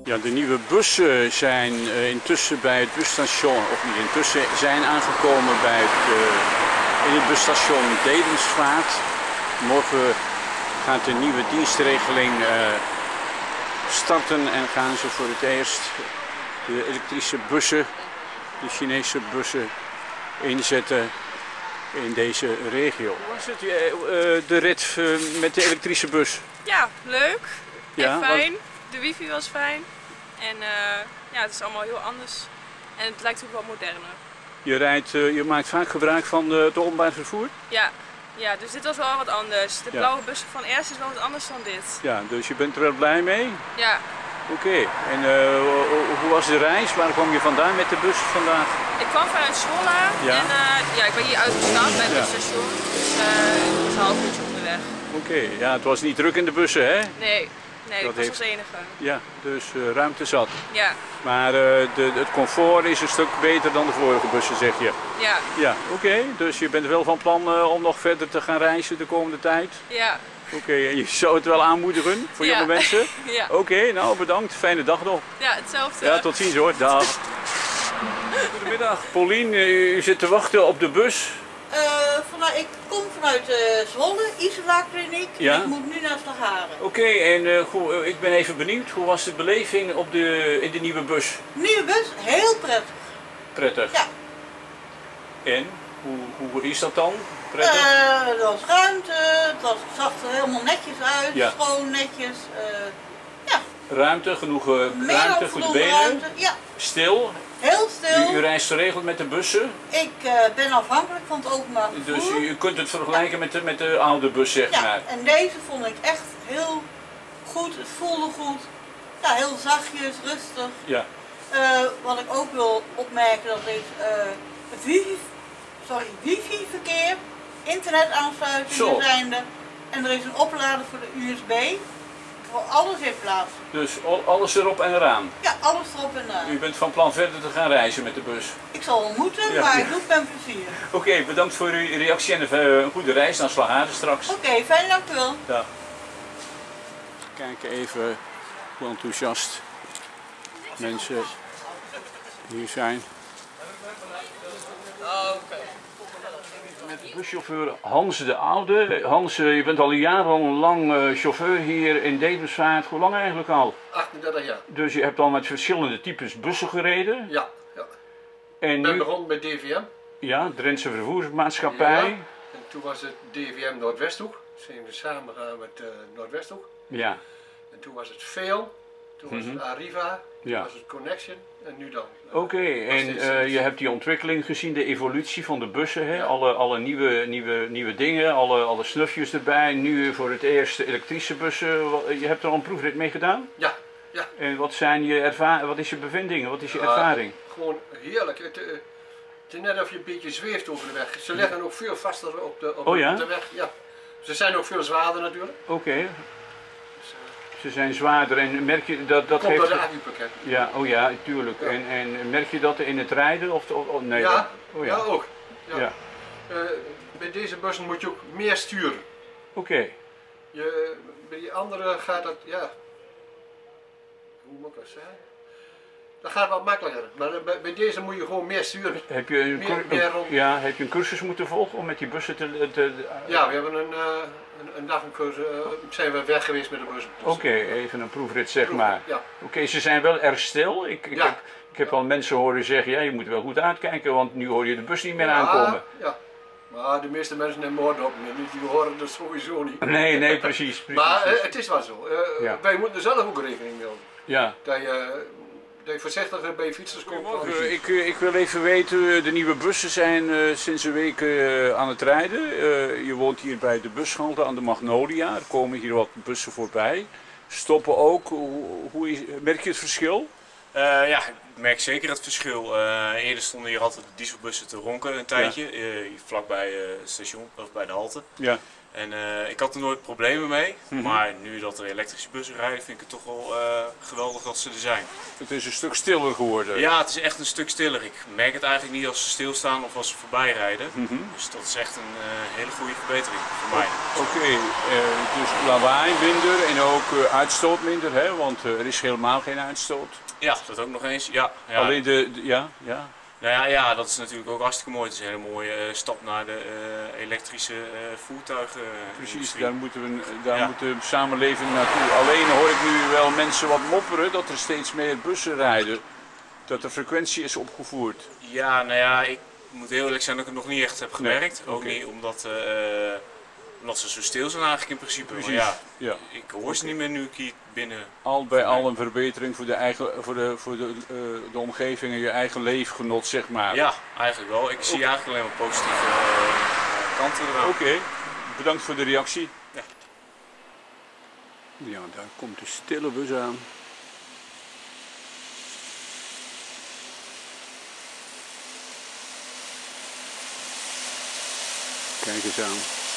Ja, de nieuwe bussen zijn intussen bij het busstation, of niet intussen, zijn aangekomen bij in het busstation Dedemsvaart. Morgen gaat de nieuwe dienstregeling starten en gaan ze voor het eerst de elektrische bussen, de Chinese bussen, inzetten in deze regio. Hoe was het, de rit met de elektrische bus? Ja, leuk Ja, en fijn. De wifi was fijn en ja, het is allemaal heel anders en het lijkt ook wat moderner. Je maakt vaak gebruik van het openbaar vervoer? Ja, ja, dus dit was wel wat anders. De blauwe bus van eerst is wel wat anders dan dit. Ja, dus je bent er wel blij mee? Ja. Oké, en hoe was de reis? Waar kwam je vandaan met de bus vandaag? Ik kwam vanuit Zwolle en ja, ik ben hier uitgestapt bij het station, dus ik was een half uurtje onderweg. Oké, ja, het was niet druk in de bussen, hè? Nee, ik was als enige. Ja, dus ruimte zat. Ja. Maar het comfort is een stuk beter dan de vorige bussen, zeg je? Ja. Ja, oké, dus je bent wel van plan om nog verder te gaan reizen de komende tijd? Ja. Oké, en je zou het wel aanmoedigen voor jonge mensen? Ja. Oké, nou bedankt, fijne dag nog. Ja, hetzelfde. Ja, tot ziens hoor, dag. Goedemiddag, Paulien, u zit te wachten op de bus. Ik kom vanuit Zwolle, Isola Kliniek, Ja? en ik moet nu naar Slagharen. Oké, en ik ben even benieuwd, hoe was de beleving in de nieuwe bus? Nieuwe bus, heel prettig. Prettig? Ja. En, hoe is dat dan? Prettig? Er was ruimte, het zag er helemaal netjes uit, Ja. schoon netjes. Ja. Ruimte, genoeg Meer ruimte dan voor de genoeg benen? ruimte. Ja. Stil? Heel stil. U reist geregeld met de bussen? Ik ben afhankelijk van het openbaar vervoer. Dus u kunt het vergelijken met de oude bus, zeg ja. maar? En deze vond ik echt heel goed, het voelde goed. Ja, heel zachtjes, rustig. Ja. Wat ik ook wil opmerken, dat is het wifi-verkeer, internetaansluiting zijnde, en er is een oplader voor de USB. Voor alles in plaats. Dus alles erop en eraan? Ja, alles erop en eraan. U bent van plan verder te gaan reizen met de bus? Ik zal wel moeten, maar ik doe het met plezier. Oké, bedankt voor uw reactie en een goede reis naar Slagharen straks. Oké, fijn, dank u wel. Dag. Kijken even hoe enthousiast mensen hier zijn. Met de buschauffeur Hans de Oude. Hans, je bent al jarenlang chauffeur hier in Dedemsvaart. Hoe lang eigenlijk al? 38 jaar. Dus je hebt al met verschillende types bussen gereden? Ja. En ik ben nu begonnen met DVM. Ja, Drentse Vervoersmaatschappij. Ja. En toen was het DVM Noordwesthoek. Zijn we samen gaan met Noordwesthoek. Ja. En toen was het Veel. Toen was het Arriva. Toen was het Connection. En nu dan. Oké, en je hebt die ontwikkeling gezien, de evolutie van de bussen, hè? Ja. Alle nieuwe dingen, alle snufjes erbij. Nu voor het eerst elektrische bussen. Je hebt er al een proefrit mee gedaan? Ja. En wat is je bevindingen, wat is je ervaring? Gewoon heerlijk. Het is net of je een beetje zweeft over de weg. Ze liggen ook veel vaster op de weg. Ja. Ze zijn ook veel zwaarder natuurlijk. Oké. Ze zijn zwaarder en merk je dat Komt geeft... door de acupakket. Ja, oh ja, tuurlijk. Ja. En merk je dat in het rijden of nee? Ja, oh ja ook. Ja. Ja. Bij deze bussen moet je ook meer sturen. Oké. Bij die andere gaat dat, ja, hoe moet ik dat zeggen? Dat gaat wat makkelijker, maar bij deze moet je gewoon meer sturen. Heb je een cursus moeten volgen om met die bussen te... Ja, we hebben een dag een cursus, zijn we weg geweest met de bussen. Dus Oké, even een proefrit zeg maar. Ja. Oké, ze zijn wel erg stil. Ik heb al mensen horen zeggen, ja, je moet wel goed uitkijken, want nu hoor je de bus niet meer aankomen. Ja, maar de meeste mensen nemen woorden op, die horen dat sowieso niet. Nee, precies. Maar het is wel zo. Wij moeten er zelf ook rekening mee houden. Ja. Dat je voorzichtig bij fietsers komt. Ik wil even weten, de nieuwe bussen zijn sinds een week aan het rijden. Je woont hier bij de bushalte aan de Magnolia. Er komen hier wat bussen voorbij. Stoppen ook. Merk je het verschil? Ja, ik merk zeker het verschil. Eerder stonden hier altijd de dieselbussen te ronken een tijdje, vlakbij het station of bij de halte. Ja. En ik had er nooit problemen mee, maar nu dat er elektrische bussen rijden vind ik het toch wel geweldig dat ze er zijn. Het is een stuk stiller geworden. Ja, het is echt een stuk stiller. Ik merk het eigenlijk niet als ze stilstaan of als ze voorbij rijden. Dus dat is echt een hele goede verbetering voor mij. Oké, dus lawaai minder en ook uitstoot minder, hè? Want er is helemaal geen uitstoot. Ja, dat ook nog eens. Ja, ja. Alleen ja. Nou ja, dat is natuurlijk ook hartstikke mooi. Het is een hele mooie stap naar de elektrische voertuigen. Precies, daar moet de samenleving naartoe. Alleen hoor ik nu wel mensen wat mopperen dat er steeds meer bussen rijden. Dat de frequentie is opgevoerd. Ja, nou ja, ik moet heel eerlijk zijn dat ik het nog niet echt heb gemerkt. Nee, ook niet omdat ze zo stil zijn eigenlijk in principe. Precies. Maar ja, ik hoor ze niet meer nu ik hier binnen. Al bij al een verbetering voor de omgeving en je eigen leefgenot, zeg maar. Ja, eigenlijk wel. Ik zie eigenlijk alleen maar positieve kanten eraan. Oké, bedankt voor de reactie. Ja, daar komt de stille bus aan. Kijk eens aan.